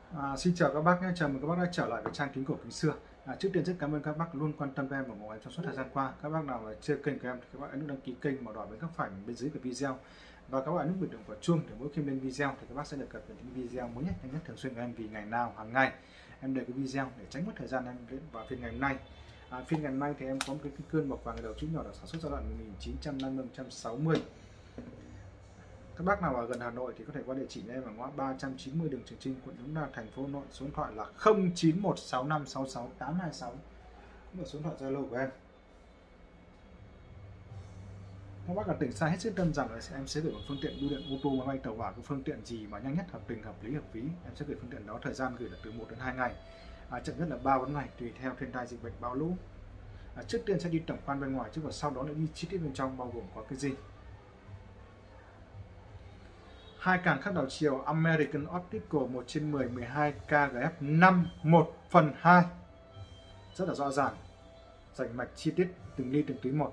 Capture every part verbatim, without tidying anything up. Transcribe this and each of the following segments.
À, xin chào các bác nhé, chào mừng các bác đã trở lại với trang kính cổ kính xưa. À, trước tiên rất cảm ơn các bác luôn quan tâm các em và ủng hộ em trong suốt thời gian qua. Các bác nào mà chưa kênh của em thì các bác ấn nút đăng ký kênh màu đỏ bên góc phải bên dưới của video, và các bạn nút biểu tượng của chuông để mỗi khi lên video thì các bác sẽ được cập nhật những video mới nhất, nhanh nhất, thường xuyên của em, vì ngày nào hàng ngày em đều có video để tránh mất thời gian em đến vào phiên ngày hôm nay. À, phiên ngày hôm nay thì em có một cái cơn mọc vàng ngày đầu chữ nhỏ được sản xuất giai đoạn một nghìn chín trăm năm mươi đến một nghìn chín trăm sáu mươi. Các bác nào ở gần Hà Nội thì có thể qua địa chỉ em ở ngõ ba trăm chín mươi đường Trường Trinh, quận Đống Đa, thành phố Hà Nội. Số điện thoại là không chín một sáu năm sáu sáu tám hai sáu, cũng là số điện thoại Zalo của em. Các bác ở tỉnh xa hết sức tâm rằng là em sẽ gửi bằng phương tiện bưu điện ô tô, máy bay, tàu hỏa, cái phương tiện gì mà nhanh nhất, hợp tình, hợp lý, hợp phí, em sẽ gửi phương tiện đó. Thời gian gửi là từ một đến hai ngày, à, chậm nhất là ba bốn ngày tùy theo thiên tai, dịch bệnh, bão lũ. À, trước tiên sẽ đi tổng quan bên ngoài chứ, và sau đó lại đi chi tiết bên trong bao gồm có cái gì. Hai càng khác đảo chiều American Optical một trên mười, mười hai K G F năm một phần hai, rất là rõ ràng, rành mạch chi tiết từng ly từng tí một.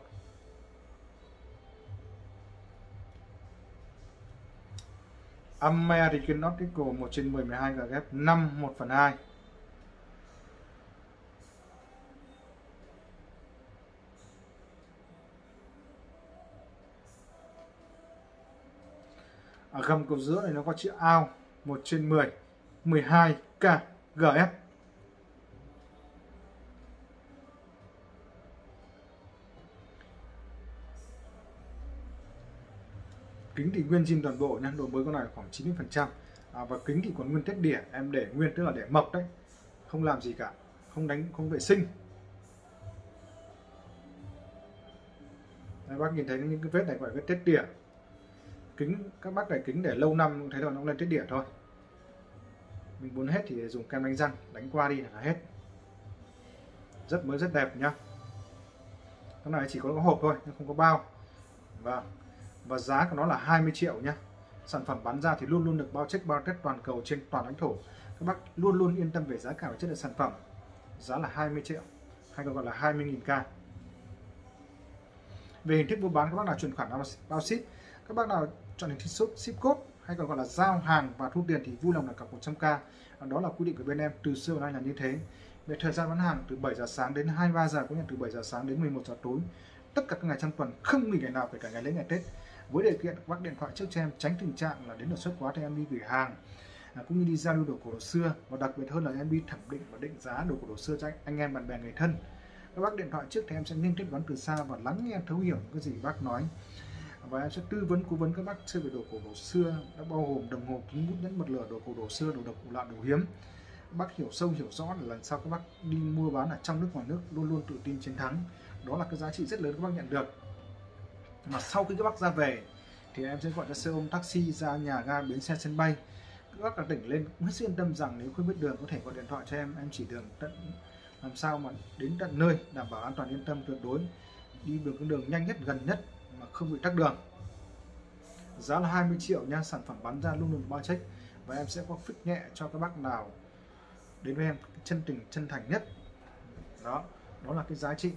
American Optical một trên mười, mười hai G F năm một phần hai. Ở gầm cầu giữa này nó có chữ ao một trên mười, mười hai K G F. Kính thì nguyên zin toàn bộ nha, độ mới con này khoảng chín mươi phần trăm. À, và kính thì còn nguyên tết đỉa, em để nguyên tức là để mộc đấy, không làm gì cả, không đánh, không vệ sinh. Đấy, bác nhìn thấy những cái vết này gọi là vết tết đỉa. Kính các bác để kính để lâu năm thấy rồi nó lên tết đỉa thôi. Mình muốn hết thì dùng kem đánh răng đánh qua đi là hết. Rất mới, rất đẹp nhá. Cái này chỉ có cái hộp thôi, không có bao. Vâng. Và giá của nó là hai mươi triệu nhá. Sản phẩm bán ra thì luôn luôn được bao check bao test toàn cầu trên toàn lãnh thổ. Các bác luôn luôn yên tâm về giá cả và chất lượng sản phẩm. Giá là hai mươi triệu, hay còn gọi là hai mươi nghìn k. Về hình thức mua bán, các bác nào chuyển khoản bao ship, các bác nào chọn hình thức ship, ship code hay còn gọi là giao hàng và thu tiền thì vui lòng là cọc một trăm k. Đó là quy định của bên em từ xưa đến nay là như thế. Về thời gian bán hàng từ bảy giờ sáng đến hai mươi ba giờ, có nhận từ bảy giờ sáng đến mười một giờ tối. Tất cả các ngày trong tuần, không nghỉ ngày nào, kể cả ngày lễ, ngày Tết. Với điều kiện các bác điện thoại trước cho em, tránh tình trạng là đến đột xuất quá thì em đi gửi hàng, à, cũng như đi giao lưu đồ cổ đồ xưa, và đặc biệt hơn là em đi thẩm định và định giá đồ cổ đồ xưa cho anh em bạn bè người thân. Các bác điện thoại trước thì em sẽ liên kết đoán từ xa và lắng nghe thấu hiểu những cái gì bác nói, và em sẽ tư vấn cố vấn các bác chơi về đồ cổ đồ xưa, đã bao gồm đồng hồ, kính bút, nhẫn, bật lửa, đồ cổ đồ xưa, đồ độc, đồ lạ, đồ hiếm. Các bác hiểu sâu hiểu rõ là lần sau các bác đi mua bán ở trong nước ngoài nước luôn luôn tự tin chiến thắng. Đó là cái giá trị rất lớn các bác nhận được. Mà sau khi các bác ra về thì em sẽ gọi cho xe ôm taxi ra nhà ga, bến xe, sân bay. Các bác ở tỉnh lên cũng hết sức yên tâm rằng nếu không biết đường có thể gọi điện thoại cho em, em chỉ đường tận làm sao mà đến tận nơi, đảm bảo an toàn, yên tâm tuyệt đối, đi được cái đường nhanh nhất, gần nhất mà không bị tắc đường. Giá là hai mươi triệu nha, sản phẩm bán ra luôn luôn bao check, và em sẽ có fix nhẹ cho các bác nào đến với em chân tình, chân thành nhất. Đó, đó là cái giá trị.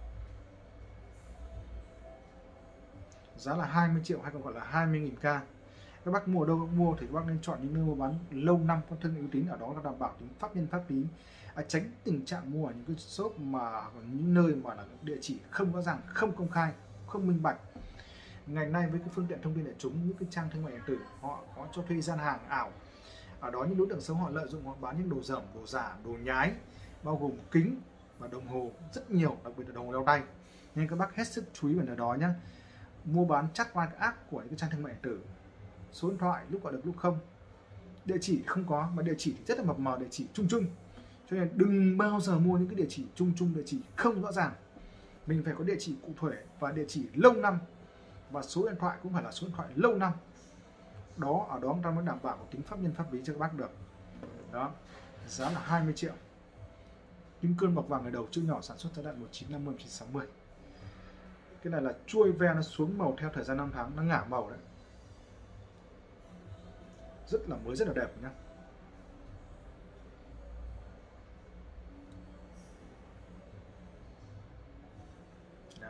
Giá là hai mươi triệu, hay còn gọi là hai mươi nghìn k. Các bác mua ở đâu mua thì các bác nên chọn những nơi mua bán lâu năm, có thương hiệu uy tín, ở đó là đảm bảo tính pháp nhân, pháp lý, à, tránh tình trạng mua ở những cái shop mà những nơi mà là địa chỉ không rõ ràng, không công khai, không minh bạch. Ngày nay với cái phương tiện thông tin đại chúng, những cái trang thương mại điện tử họ có cho thuê gian hàng ảo, ở đó những đối tượng xấu họ lợi dụng, họ bán những đồ dởm, đồ giả, đồ nhái, bao gồm kính và đồng hồ rất nhiều, đặc biệt là đồng hồ đeo tay. Nên các bác hết sức chú ý về điều đó nhé. Mua bán chắc qua app của những cái trang thương mại điện tử, số điện thoại lúc gọi được lúc không, địa chỉ không có, mà địa chỉ thì rất là mập mờ, địa chỉ chung chung, cho nên đừng bao giờ mua những cái địa chỉ chung chung, địa chỉ không rõ ràng. Mình phải có địa chỉ cụ thể và địa chỉ lâu năm, và số điện thoại cũng phải là số điện thoại lâu năm. Đó, ở đó chúng ta mới đảm bảo tính pháp nhân, pháp lý cho các bác được. Đó, giá là hai mươi triệu. Kim cương bọc vàng ngày đầu chữ nhỏ, sản xuất giai đoạn một nghìn chín trăm năm mươi đến một nghìn chín trăm sáu mươi. Cái này là chuôi ve nó xuống màu theo thời gian năm tháng, nó ngả màu đấy. Rất là mới, rất là đẹp nhá. Đó.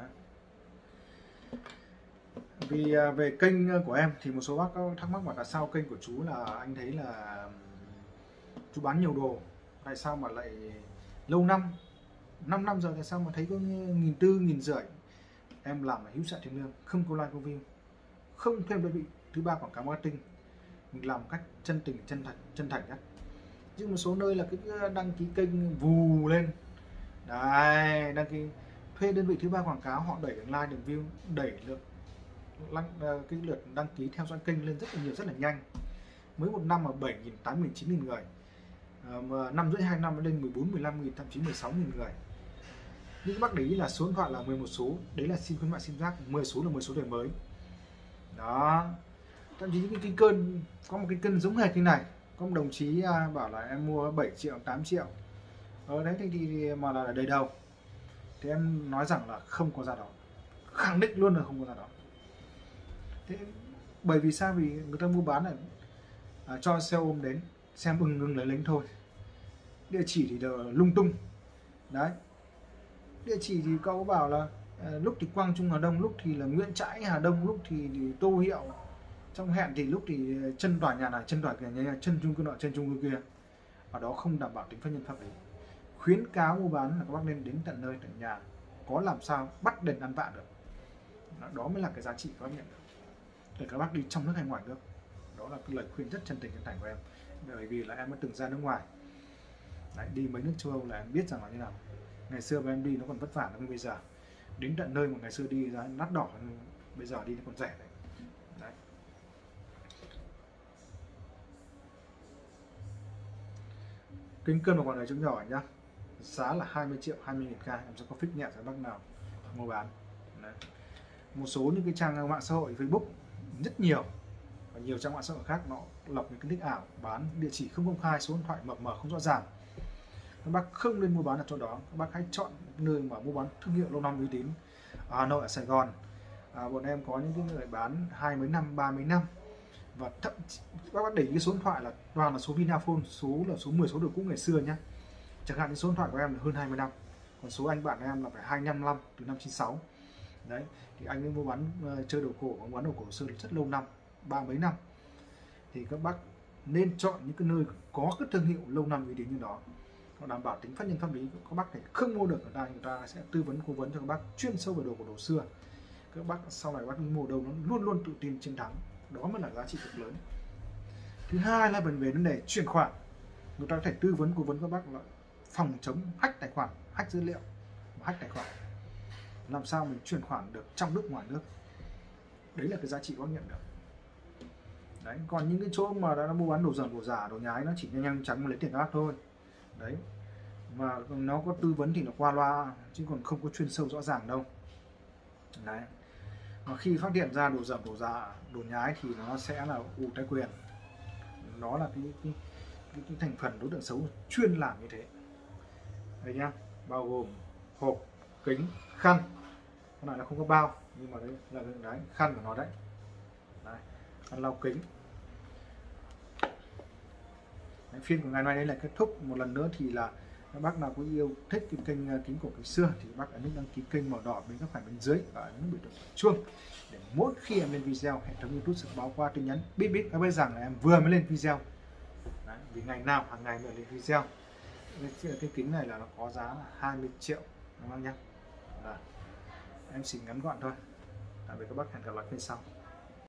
Vì về kênh của em thì một số bác có thắc mắc mà tại sao kênh của chú là anh thấy là chú bán nhiều đồ, tại sao mà lại lâu năm, năm năm rồi tại sao mà thấy có nghìn tư nghìn rưỡi. Em làm là hữu xạ tiền lương, không có like câu view, không thêm đơn vị thứ ba quảng cáo marketing, mình làm một cách chân tình chân thật chân thành nhất. Nhưng một số nơi là cứ đăng ký kênh vù lên đấy, đăng ký thuê đơn vị thứ ba quảng cáo, họ đẩy được like được view, đẩy lượng cái lượt đăng ký theo dõi kênh lên rất là nhiều, rất là nhanh. Mới một năm mà bảy nghìn, tám nghìn, chín nghìn người, à, mà năm rưỡi hai năm nó lên mười bốn, mười lăm nghìn, thậm chí mười sáu nghìn người. Nhưng các bác để ý là số điện thoại là mười một số, đấy là sim khuyến mại sim giác, mười số là mười số đời mới. Đó, thậm chí những cái cơn có một cái cân giống hệt như này, có một đồng chí bảo là em mua bảy triệu, tám triệu ở đấy thì, thì mà là đầy đầu, thì em nói rằng là không có giá đó, khẳng định luôn là không có giá đó. Thế bởi vì sao? Vì người ta mua bán là à, cho xe ôm đến xem ưng ngưng lấy lính thôi, địa chỉ thì đều lung tung đấy. Địa chỉ thì cậu bảo là à, lúc thì Quang Trung Hà Đông, lúc thì là Nguyễn Trãi Hà Đông, lúc thì, thì Tô Hiệu trong hẹn, thì lúc thì chân tòa nhà này, chân tòa nhà, chân chung cư nọ, chân chung cư kia, ở đó không đảm bảo tính pháp nhân pháp lý. Khuyến cáo mua bán là các bác nên đến tận nơi tận nhà, có làm sao bắt đền ăn vạ được. Đó mới là cái giá trị các bác nhận được, để các bác đi trong nước hay ngoài nước. Đó là cái lời khuyên rất chân tình chân thành của em, bởi vì là em đã từng ra nước ngoài đấy, đi mấy nước châu Âu là em biết rằng là như nào. Ngày xưa mà em đi nó còn vất vả hơn bây giờ, đến tận nơi mà ngày xưa đi giá nát đỏ, bây giờ đi nó còn rẻ đấy. Đấy. Kính cân và còn này chúng nhỏ nhá, giá là hai mươi triệu, hai mươi nghìn k, em sẽ có fix nhẹ cho bác nào mua bán. Đấy. Một số những cái trang mạng xã hội Facebook rất nhiều, và nhiều trang mạng xã hội khác nó lập những cái nick ảo bán địa chỉ không công khai, số điện thoại mập mờ không rõ ràng. Các bác không nên mua bán ở chỗ đó, các bác hãy chọn nơi mà mua bán thương hiệu lâu năm uy tín. Ở Hà Nội, ở Sài Gòn, à, bọn em có những cái người bán hai mấy năm, ba mấy năm, và thậm chí các bác để ý cái số điện thoại là toàn là số Vinaphone, số là số mười số đồ cũ ngày xưa nhá. Chẳng hạn như số điện thoại của em là hơn hai mươi năm, còn số anh bạn em là phải hai mươi lăm năm, từ năm chín sáu. Đấy, thì anh ấy mua bán uh, chơi đồ cổ, mua bán đồ cổ xưa rất lâu năm, ba mấy năm. Thì các bác nên chọn những cái nơi có cái thương hiệu lâu năm uy tín như đó, nó đảm bảo tính pháp nhân pháp lý. Các bác thể không mua được ở đây, người ta sẽ tư vấn cố vấn cho các bác chuyên sâu về đồ của đồ xưa. Các bác sau này bác đi mua đâu nó luôn luôn tự tin chiến thắng, đó mới là giá trị cực lớn. Thứ hai là vấn đề vấn đề chuyển khoản, người ta có thể tư vấn cố vấn các bác là phòng chống hack tài khoản, hack dữ liệu, hack tài khoản, làm sao mình chuyển khoản được trong nước ngoài nước. Đấy là cái giá trị có nhận được. Đấy, còn những cái chỗ mà đã mua bán đồ dởm, đồ giả, đồ nhái, nó chỉ nhanh nhanh chóng lấy tiền các bác thôi. Đấy, mà nó có tư vấn thì nó qua loa, chứ còn không có chuyên sâu rõ ràng đâu. Đấy, mà khi phát hiện ra đồ dởm, đồ giả, đồ nhái thì nó sẽ là u tái quyền. Đó là cái, cái, cái, cái thành phần đối tượng xấu chuyên làm như thế. Đây nhá, bao gồm hộp, kính, khăn. Cái này là không có bao, nhưng mà đấy là đấy, khăn của nó đấy. Đây, khăn lau kính. Đấy, phiên của ngày nay đây là kết thúc. Một lần nữa thì là các bác nào có yêu thích cái kênh Kính Cổ Kính Xưa thì bác ấn nút đăng ký kênh màu đỏ bên góc phải bên dưới và ấn biểu tượng chuông để mỗi khi em lên video, hệ thống YouTube sẽ báo qua tin nhắn bip bip các bác rằng là em vừa mới lên video. Đấy, vì ngày nào hàng ngày mới lên video. Cái, cái kính này là nó có giá là hai mươi triệu các bác nhé. Em xin ngắn gọn thôi. Tạm biệt các bác, hẹn gặp lại phía sau.